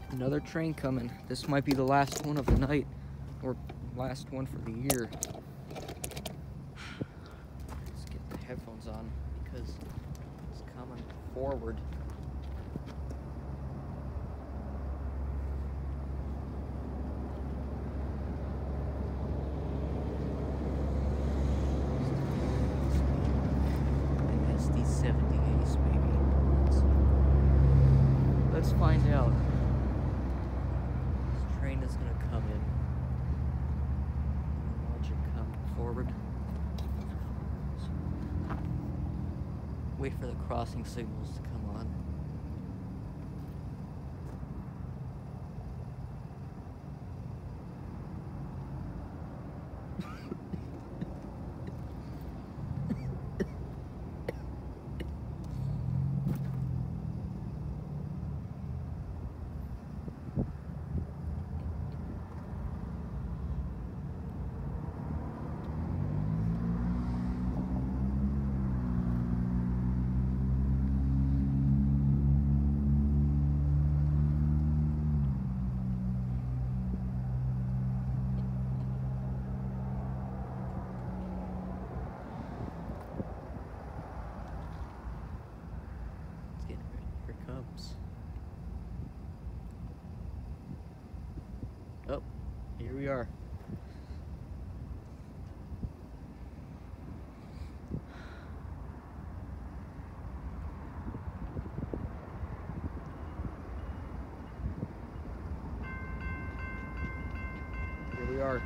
Another train coming. This might be the last one of the night, or last one for the year. Let's get the headphones on because it's coming forward. Let's find out. This train is gonna come in. Watch it come forward. Wait for the crossing signals to come on. Here it comes. Oh, here we are. Here we are.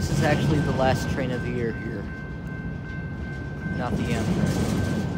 This is actually the last train of the year here, not the Amtrak.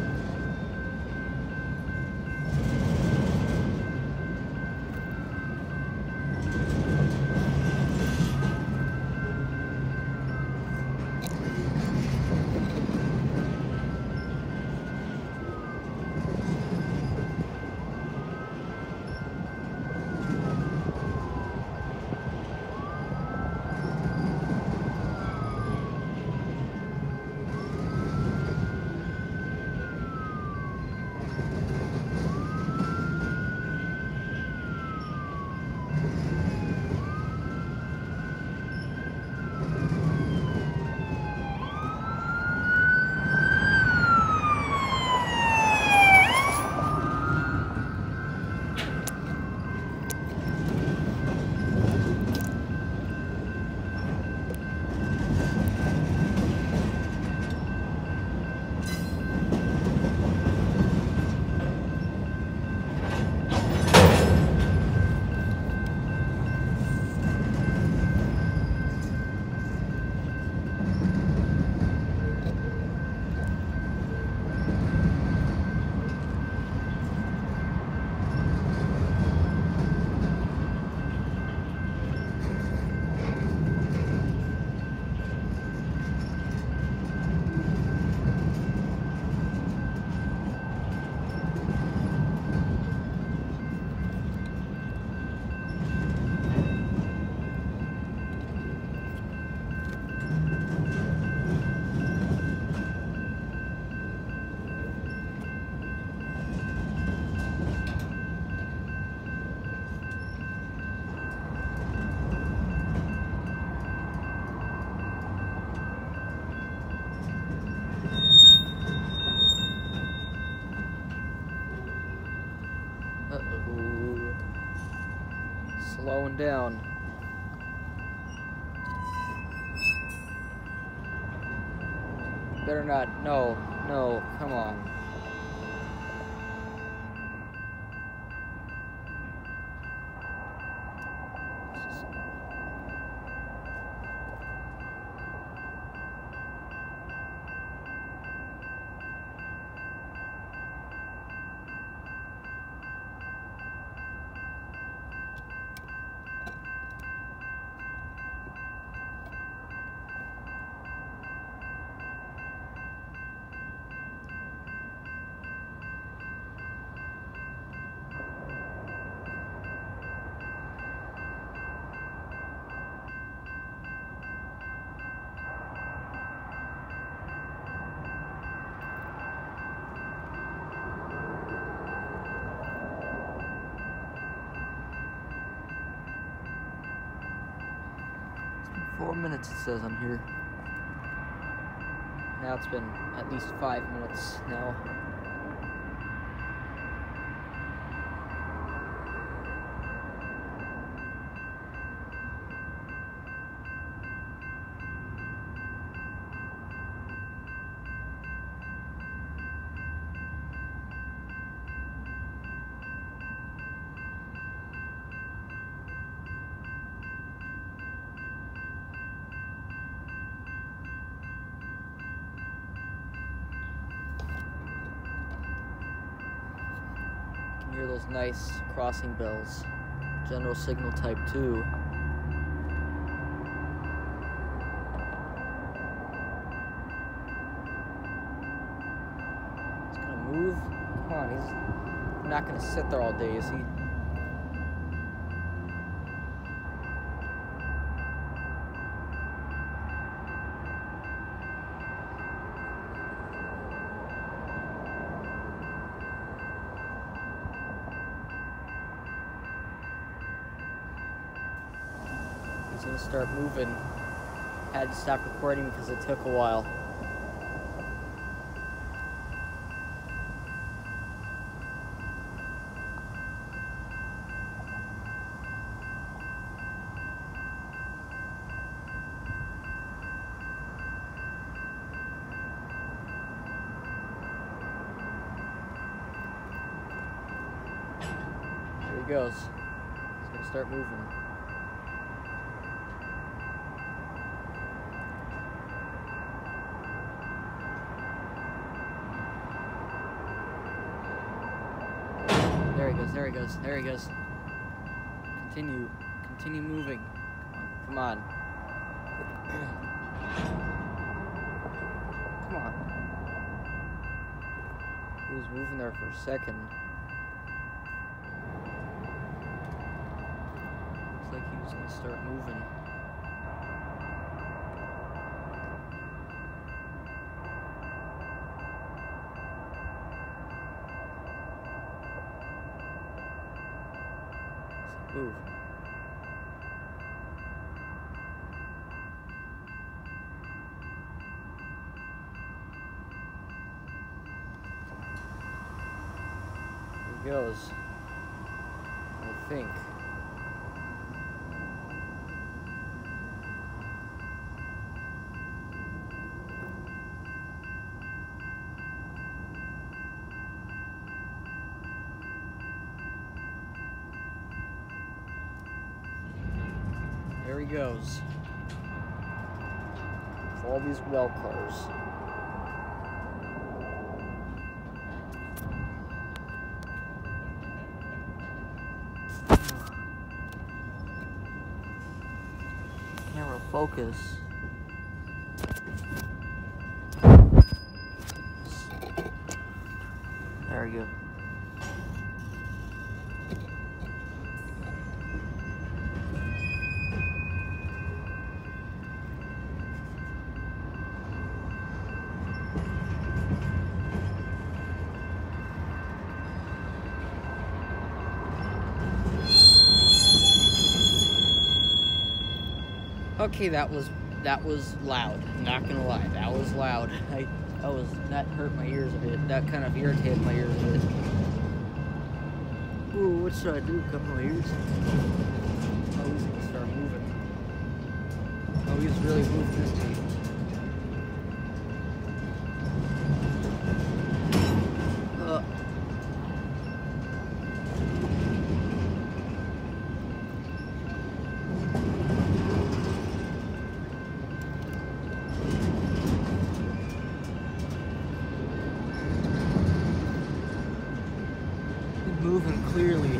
Uh-oh. Slowing down. Better not. No, no, come on. It's been 4 minutes, it says on here. Now it's been at least 5 minutes now. Hear those nice crossing bells. General signal type 2. He's gonna move. Come on, he's not gonna sit there all day, is he? He's gonna start moving. Had to stop recording because it took a while. There he goes. He's gonna start moving. goes, there he goes, there he goes. Continue moving. Come on. Come on. He was moving there for a second. Looks like he was gonna start moving. Move. Here he goes. I think. There he goes. With all these well cars. Camera focus. There we go. Okay, that was loud. Not gonna lie, that was loud. That hurt my ears a bit. That kind of irritated my ears a bit. Ooh, what should I do? Cover my ears? Oh, he's gonna start moving. Oh, he's really moving this way. Moving clearly.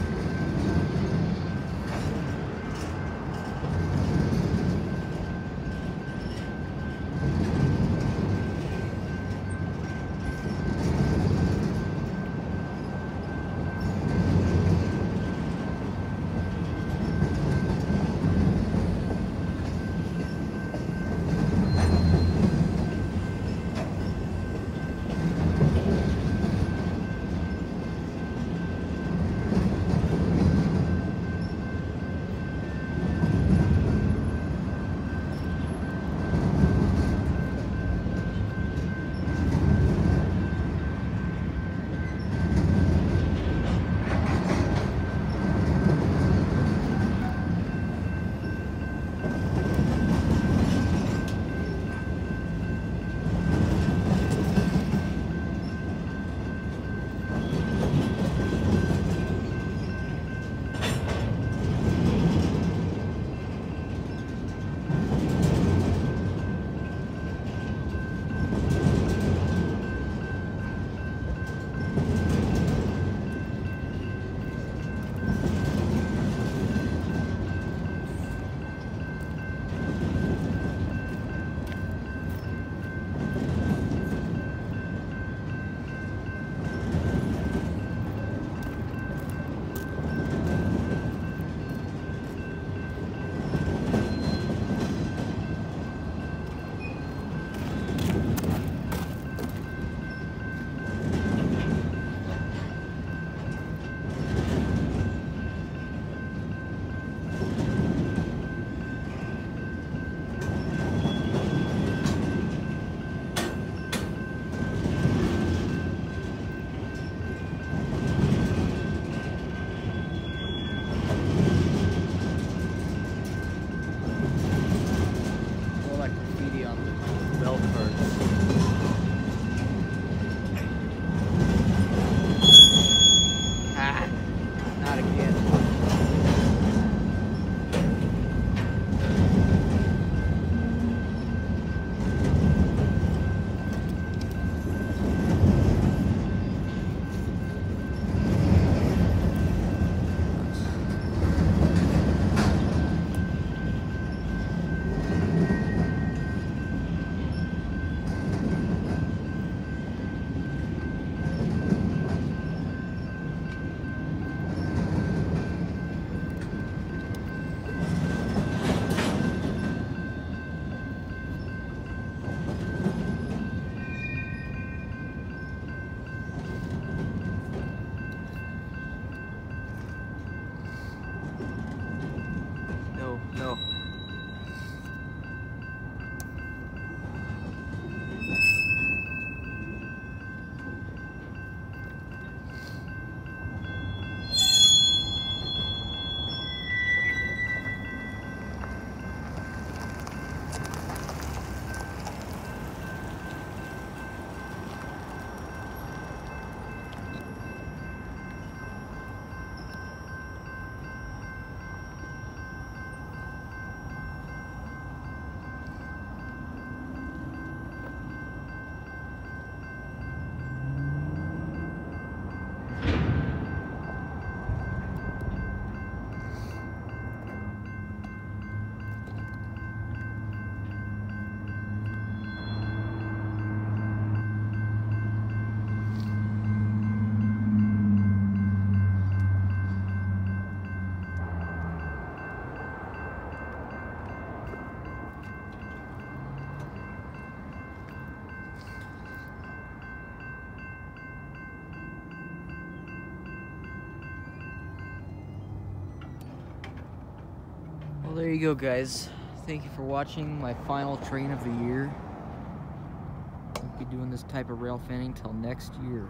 Well, there you go, guys. Thank you for watching my final train of the year. Won't be doing this type of rail fanning till next year.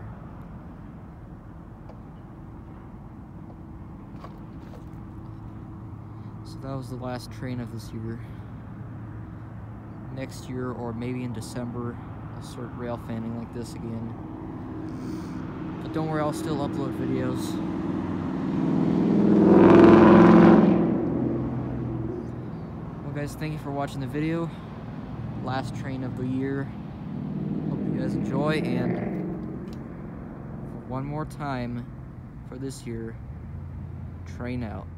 So that was the last train of this year. Next year, or maybe in December, I'll start rail fanning like this again. But don't worry, I'll still upload videos. Well, guys, thank you for watching the video. Last train of the year. Hope you guys enjoy, and for one more time for this year, train out.